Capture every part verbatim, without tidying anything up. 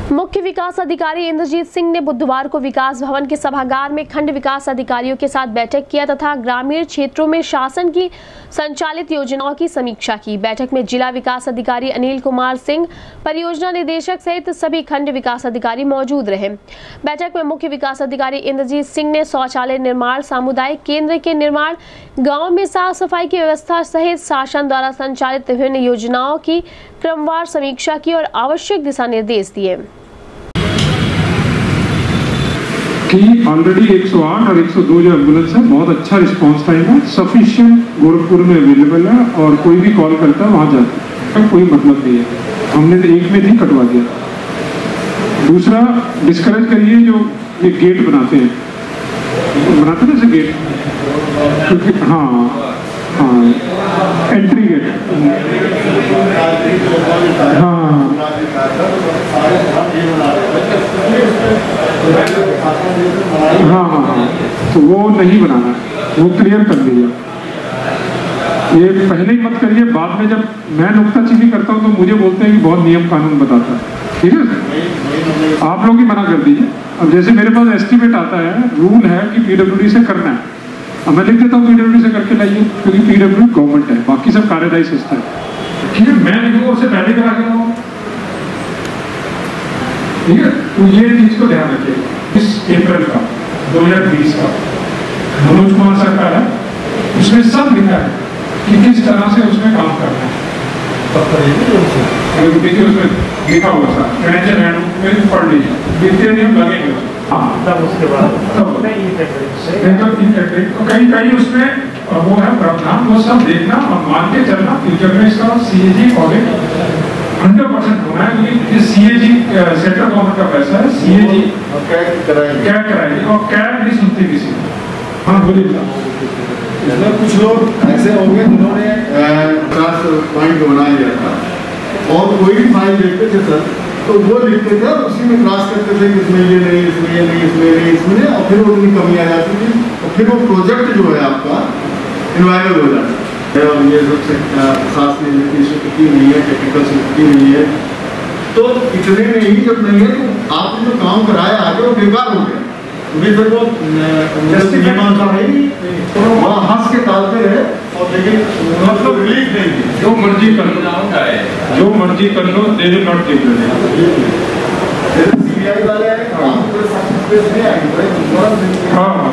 मुख्य विकास अधिकारी इंद्रजीत सिंह ने बुधवार को विकास भवन के सभागार में खंड विकास अधिकारियों के साथ बैठक किया तथा ग्रामीण क्षेत्रों में शासन की संचालित योजनाओं की समीक्षा की। बैठक में जिला विकास अधिकारी अनिल कुमार सिंह, परियोजना निदेशक सहित सभी खंड विकास अधिकारी मौजूद रहे। बैठक में मुख्य विकास अधिकारी इंद्रजीत सिंह ने शौचालय निर्माण, सामुदायिक केंद्र के निर्माण, गाँव में साफ सफाई की व्यवस्था सहित शासन द्वारा संचालित विभिन्न योजनाओं की क्रमवार समीक्षा की और आवश्यक दिशा निर्देश दिए। कि ऑलरेडी एक सौ आठ और एक सौ दो जो एम्बुलेंस है, बहुत अच्छा रिस्पांस टाइम है, सफिशिएंट गोरखपुर में अवेलेबल है और कोई भी कॉल करता है वहाँ जाता है, कोई मतलब नहीं है। हमने तो एक में ही कटवा दिया। दूसरा, डिस्करेज करिए जो ये गेट बनाते हैं, बनाते हैं जैसे गेट, क्योंकि हाँ हाँ एंट्री गेट, हाँ हाँ हाँ हाँ तो वो नहीं बनाना, वो क्लियर कर दीजिए। ये पहले ही मत करिए, बाद में जब मैं नुक्ताचीनी करता हूँ तो मुझे बोलते हैं कि बहुत नियम कानून बताता है। ठीक है, आप लोग ही मना कर दीजिए। अब जैसे मेरे पास एस्टीमेट आता है, रूल है कि पीडब्ल्यूडी से करना है, अब मैं लिख देता हूँ पीडब्ल्यूडी से करके लाइए, क्योंकि पीडब्ल्यूडी गवर्नमेंट है, बाकी सब कार्यदायी संस्था है। ठीक है, मैं लिखूंगा उससे पहले करा के लाऊंगा। ठीक है, तो ये चीज को ध्यान रखिए। इस अप्रैल का दो हजार बीस का मनोज कुमार सरकार है, उसमें सब लिखा है कि किस तरह से उसमें काम करना है। देखिए उसमें लिखा हुआ था, पढ़ लीजिए, वित्तीय नियम लगेंगे। हाँ, तब उसके बाद कहीं कहीं उसमें वो है प्रावधान, वो सब देखना और मान के चलना। फ्यूचर में इसका सीएजी ऑडिट हंड्रेड परसेंट होना है, क्योंकि सीएजी सेंट्रल गवर्नमेंट का पैसा है। सीएजी क्या कराएगी और क्या नहीं सुनती किसी। हाँ बोलिए। इसमें कुछ लोग ऐसे होंगे जिन्होंने पचास पॉइंट बना लिया था और कोई भी फाइल देखते थे सर, तो वो लिखते थे और उसी में क्रॉस करते थे कि इसमें ये नहीं, इसमें ये नहीं, इसमें नहीं, इसमें, और फिर वो उनकी कमी आ जाती थी और फिर वो प्रोजेक्ट जो है आपका इनवायरल हो जाता है। और ये जो प्रशासनिक नीति स्वीकृति नहीं है, टेक्निकल स्वीकृति नहीं है, तो इतने में ही जब नहीं है तो आपने जो काम कराया आगे वो बेकार हो गया। फिर वो मीमांसा है ही वहाँ हंस के टालते रहे और लेकिन मतलब रिलीफ नहीं दी। जो मर्जी कर लो, जो मर्जी कर लो, दे दो नॉट टेक सीबीआई वाले हाँ,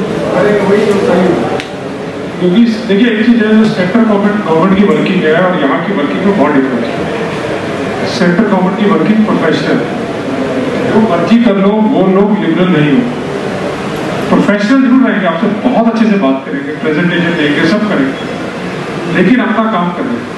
क्योंकि देखिए एक चीज है, सेंट्रल गवर्नमेंट गवर्नमेंट की वर्किंग है और यहाँ की वर्किंग में बहुत डिफरेंस है। सेंट्रल गवर्नमेंट की वर्किंग प्रोफेशनल, जो मर्जी कर लो, वो लोग लिबरल नहीं हो। प्रोफेशनल जरूर रहेंगे, आपसे बहुत अच्छे से बात करेंगे, प्रेजेंटेशन देंगे, सब करेंगे, लेकिन अपना काम करेंगे।